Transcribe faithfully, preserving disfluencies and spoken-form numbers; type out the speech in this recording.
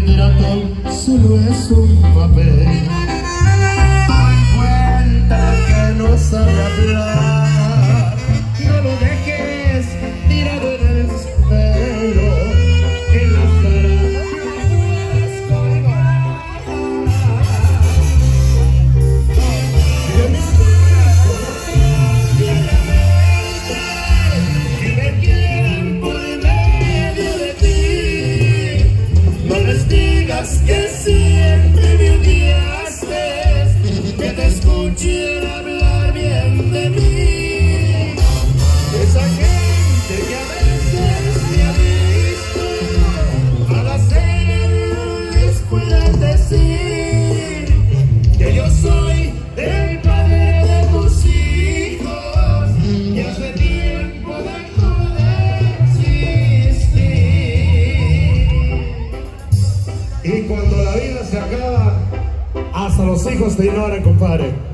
mentira, todo solo es un papel. Doy cuenta que no sabe hablar. No lo dejes tirado en el suelo, en la cara puedes colgar. Y de mis que me quieran por medio de ti. No les digas que siempre me odiaste, que te escuchen hablar bien de mí. Esa gente que a veces me ha visto al hacer pueden decir que yo soy el padre de tus hijos y hace tiempo dejó de existir. Y cuando la vida se acaba, hasta los hijos te ignoran, compadre.